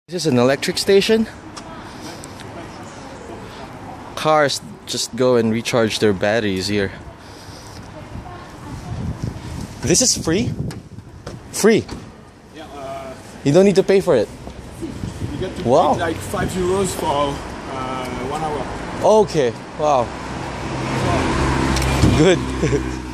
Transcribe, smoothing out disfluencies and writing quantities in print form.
This is an electric station. Cars just go and recharge their batteries here. This is free? Free? Yeah, you don't need to pay for it? you get to pay like €5 for 1 hour. Okay, wow. Good.